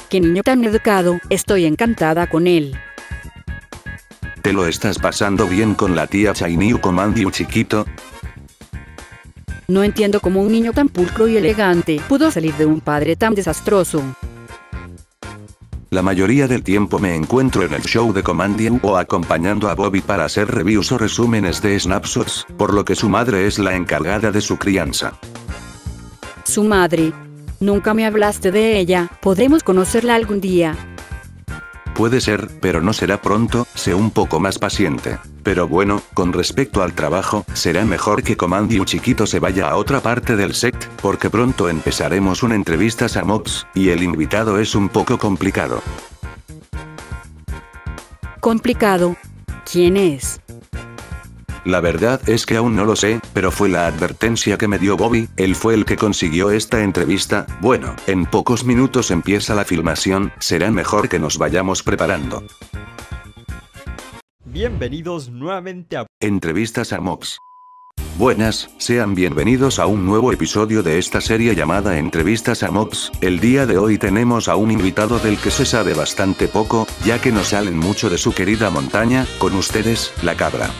Qué niño tan educado, estoy encantada con él. ¿Te lo estás pasando bien con la tía Chainyu Comandiu chiquito? No entiendo cómo un niño tan pulcro y elegante pudo salir de un padre tan desastroso. La mayoría del tiempo me encuentro en el show de Comandiu o acompañando a Bobby para hacer reviews o resúmenes de snapshots, por lo que su madre es la encargada de su crianza. Su madre. Nunca me hablaste de ella, ¿podremos conocerla algún día? Puede ser, pero no será pronto, sé un poco más paciente. Pero bueno, con respecto al trabajo, será mejor que Comandiu chiquito se vaya a otra parte del set, porque pronto empezaremos una entrevista a Mobs, y el invitado es un poco complicado. ¿Complicado? ¿Quién es? La verdad es que aún no lo sé, pero fue la advertencia que me dio Bobby, él fue el que consiguió esta entrevista. Bueno, en pocos minutos empieza la filmación, será mejor que nos vayamos preparando. Bienvenidos nuevamente a Entrevistas a Mobs. Buenas, sean bienvenidos a un nuevo episodio de esta serie llamada Entrevistas a Mobs. El día de hoy tenemos a un invitado del que se sabe bastante poco, ya que no salen mucho de su querida montaña, con ustedes, la Cabra.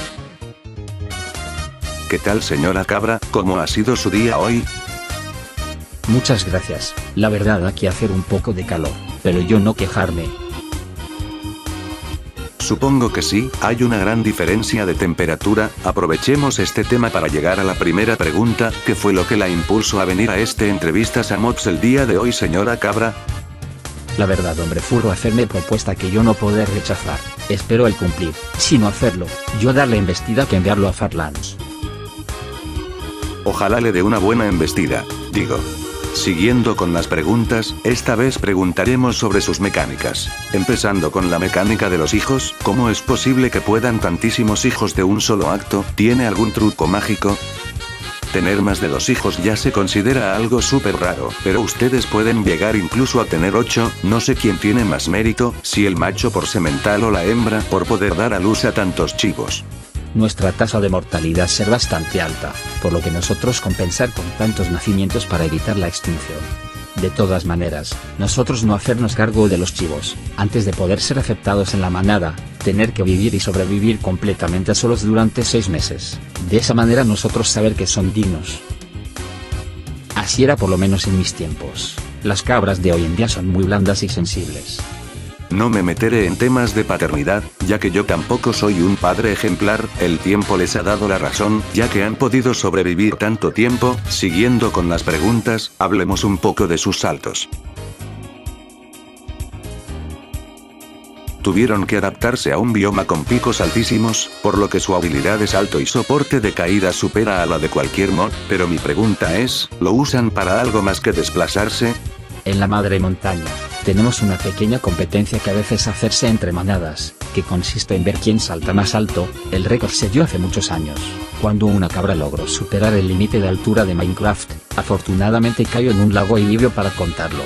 ¿Qué tal señora Cabra? ¿Cómo ha sido su día hoy? Muchas gracias, la verdad aquí hacer un poco de calor, pero yo no quejarme. Supongo que sí, hay una gran diferencia de temperatura. Aprovechemos este tema para llegar a la primera pregunta, ¿qué fue lo que la impulsó a venir a este Entrevistas a Mobs el día de hoy señora Cabra? La verdad hombre furro hacerme propuesta que yo no poder rechazar, espero el cumplir, si no hacerlo, yo darle embestida que enviarlo a Farlands. Ojalá le dé una buena embestida, digo. Siguiendo con las preguntas, esta vez preguntaremos sobre sus mecánicas. Empezando con la mecánica de los hijos, ¿cómo es posible que puedan tantísimos hijos de un solo acto? ¿Tiene algún truco mágico? Tener más de 2 hijos ya se considera algo súper raro, pero ustedes pueden llegar incluso a tener 8, no sé quién tiene más mérito, si el macho por semental o la hembra por poder dar a luz a tantos chivos. Nuestra tasa de mortalidad ser bastante alta, por lo que nosotros compensar con tantos nacimientos para evitar la extinción. De todas maneras, nosotros no hacernos cargo de los chivos, antes de poder ser aceptados en la manada, tener que vivir y sobrevivir completamente solos durante 6 meses, de esa manera nosotros saber que son dignos. Así era por lo menos en mis tiempos, las cabras de hoy en día son muy blandas y sensibles. No me meteré en temas de paternidad, ya que yo tampoco soy un padre ejemplar, el tiempo les ha dado la razón, ya que han podido sobrevivir tanto tiempo. Siguiendo con las preguntas, hablemos un poco de sus saltos. Tuvieron que adaptarse a un bioma con picos altísimos, por lo que su habilidad de salto y soporte de caída supera a la de cualquier mod, pero mi pregunta es, ¿lo usan para algo más que desplazarse? En la madre montaña, tenemos una pequeña competencia que a veces hacerse entre manadas, que consiste en ver quién salta más alto. El récord se dio hace muchos años, cuando una cabra logró superar el límite de altura de Minecraft. Afortunadamente cayó en un lago y vivió para contarlo.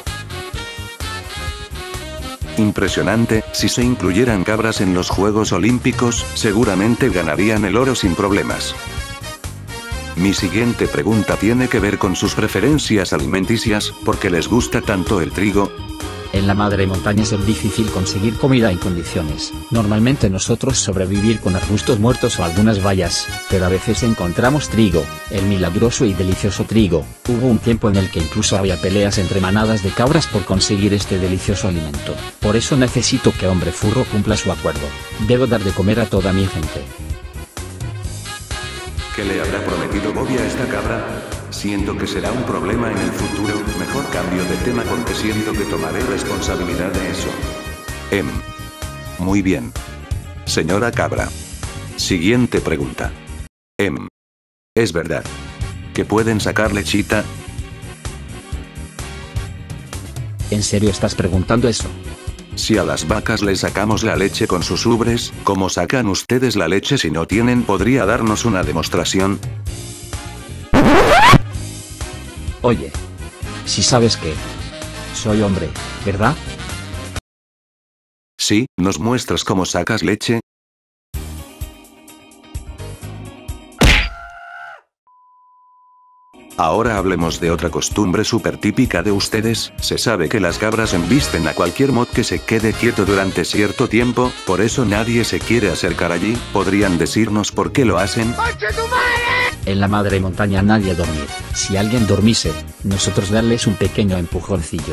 Impresionante, si se incluyeran cabras en los Juegos Olímpicos, seguramente ganarían el oro sin problemas. Mi siguiente pregunta tiene que ver con sus preferencias alimenticias, ¿por qué les gusta tanto el trigo? En la madre montaña es difícil conseguir comida en condiciones. Normalmente nosotros sobrevivir con arbustos muertos o algunas bayas, pero a veces encontramos trigo, el milagroso y delicioso trigo. Hubo un tiempo en el que incluso había peleas entre manadas de cabras por conseguir este delicioso alimento. Por eso necesito que hombre furro cumpla su acuerdo. Debo dar de comer a toda mi gente. ¿Qué le habrá prometido Bobby a esta cabra? Siento que será un problema en el futuro, mejor cambio de tema porque siento que tomaré responsabilidad de eso. Muy bien. Señora Cabra. Siguiente pregunta. ¿Es verdad que pueden sacar lechita? ¿En serio estás preguntando eso? Si a las vacas les sacamos la leche con sus ubres, ¿cómo sacan ustedes la leche si no tienen? ¿Podría darnos una demostración? Oye. Si sabes que soy hombre, ¿verdad? Sí, ¿nos muestras cómo sacas leche? Ahora hablemos de otra costumbre súper típica de ustedes. Se sabe que las cabras embisten a cualquier mod que se quede quieto durante cierto tiempo, por eso nadie se quiere acercar allí. ¿Podrían decirnos por qué lo hacen? En la madre montaña nadie dormir. Si alguien dormise, nosotros darles un pequeño empujoncillo.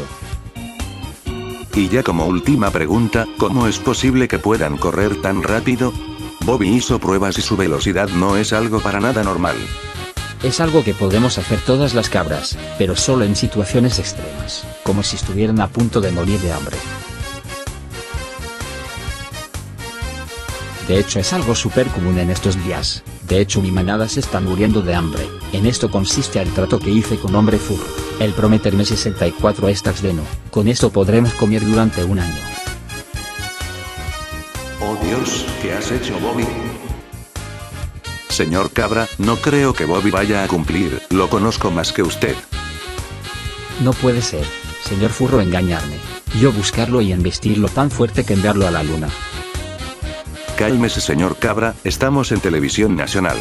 Y ya como última pregunta, ¿cómo es posible que puedan correr tan rápido? Bobby hizo pruebas y su velocidad no es algo para nada normal. Es algo que podemos hacer todas las cabras, pero solo en situaciones extremas, como si estuvieran a punto de morir de hambre. De hecho es algo súper común en estos días. De hecho mi manada se está muriendo de hambre. En esto consiste el trato que hice con Hombre Furro. El prometerme 64 stacks de no. Con esto podremos comer durante un año. Oh Dios, ¿qué has hecho, Bobby? Señor Cabra, no creo que Bobby vaya a cumplir. Lo conozco más que usted. No puede ser, señor Furro, engañarme. Yo buscarlo y embestirlo tan fuerte que enviarlo a la luna. Cálmese, señor Cabra, estamos en televisión nacional.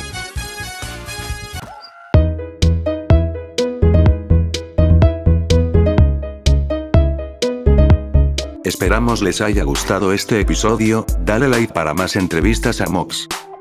Esperamos les haya gustado este episodio. Dale like para más entrevistas a Mox.